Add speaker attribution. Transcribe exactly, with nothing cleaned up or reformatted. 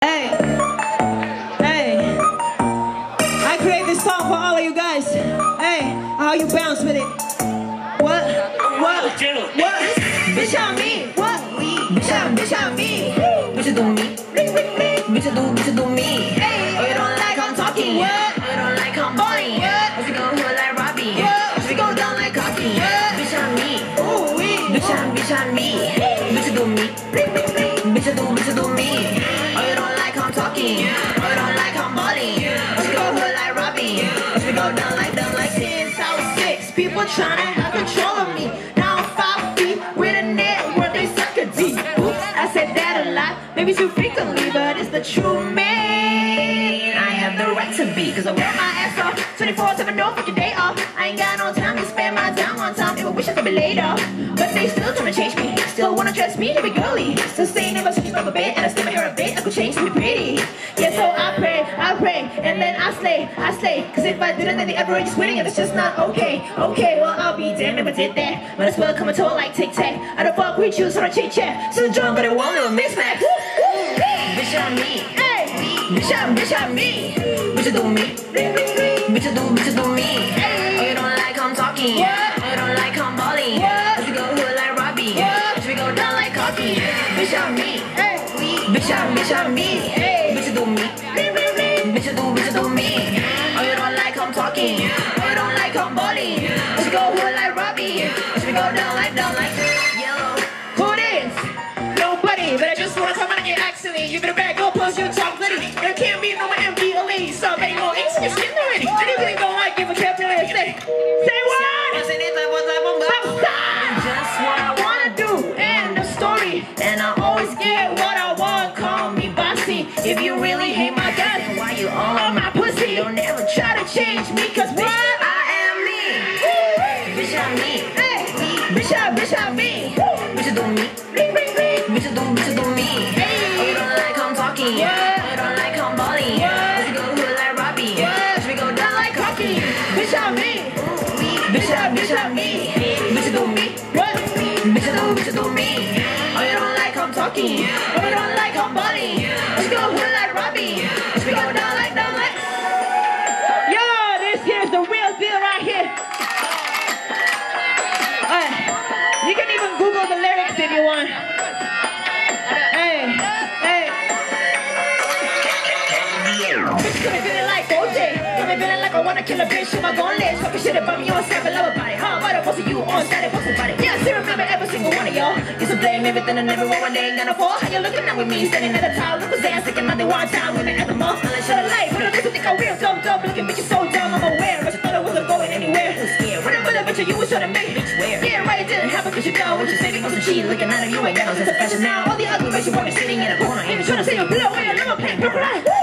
Speaker 1: Hey, hey, I create this song for all of you guys. Hey, how you bounce with it? What? What? What? Bitch on me. What? Bitch on, bitch on me. Bitch do me. Bitch do, bitch do me. Hey, oh you don't like I'm talking. What? Oh you don't like I'm balling. What? If you go hood like Robbie. What? If you go down like cocky. What? Bitch on me. Ooh wee. Bitch on, bitch on me. Bitch do me. Bitch do, bitch do me. Oh you don't like I'm talking. Oh you don't like I'm balling. If you go hood like Robbie. If you go down like down like since I was six. People tryna have control of me. Now I'm five feet with a network. They suck a D. Oops, I said that a lot. Maybe too frequently, but it's the true man. I have the right to be, cause I wear my ass off twenty-four seven, no fucking day off. I ain't got no time to spend my time on time. People wish I could be laid off, but they still tryna change me. Still wanna dress me to be girly. Still say never switch from a bit, and I stay my hair a bit. I could change to be pretty. Yeah, so I pray, I pray, and then I slay, I slay. Cause if I didn't, then the average is winning, and it's just not okay. Okay, well I'll be damned if I did that. Might as well come and toe like Tic Tac. I don't fuck with you, so I chit chat. So drunk, but it won't never mix match. Bitch on me, hey. Bitch on, bitch on me. Bitch do me, bitch do, bitch do me. Oh you don't like I'm talking. Oh you don't like I'm balling. If you go hood like Robbie. If we go down like cocky. Bitch on me, hey. Bitch on, bitch on me. Bitch do me, bitch do, bitch do me. Oh you don't like I'm talking. Oh you don't like I'm balling. If we go hood like Robbie. If we go down like down like yellow. Who this? Nobody, but I just wanna come out and get actually. You better back go post your top litty. There can't be no more M P or lady. So many more inks in your skin already. Anything don't like give a calculator. Say, say what? Just what I wanna do. End of story. And I always get what I want. Call me bossy. If you really hate my guts, then why you all on my pussy? Don't ever try to change me, cause what? I am me. Bitch on me. Hey. Bitch on, bitch on me. Bitch do me. Bitch do, bitch do me. Oh you don't like I'm talking. Yeah. Oh you don't like I'm balling. Yeah. Let's go hood like Robbie. Yeah. We go down like cocky. Bitch on me. Bitch on, bitch on me. Bitch do me. What? Bitch do, bitch do me. Oh you don't like I'm talking. Oh you don't like I'm balling. Let's go hood like Robbie. We go down like down like. Yo, this here's the real deal right here. Uh, you can even Google the lyrics if you want. Hey, hey. Bitch could have feeling like O J. Got me feeling like I wanna kill a bitch. Shoot my gun legs. Talking shit about me on sample love about it. Huh? Why the fuck are you on static? What's about it? Yeah, I still remember every single one of y'all. Used to blame everything and everyone one day ain't gonna fall. How you looking at with me? Standing at the top. Look who's there. Sticking out the one time. Women at the mall. I should have lied. But I just think I'm real dumb, dumb. Looking bitch, you so dumb. I'm aware. But you thought I wasn't going anywhere. Who's scared? When I put a bitch, you was trying to make bitch wear. Yeah, right, it didn't happen cause you know what you're saving on some cheese. Looking at her, you ain't got no sense of fashion now. All the ugly bitch, you want me sitting in a corner. Even trying to say you're below where I love playing purple light.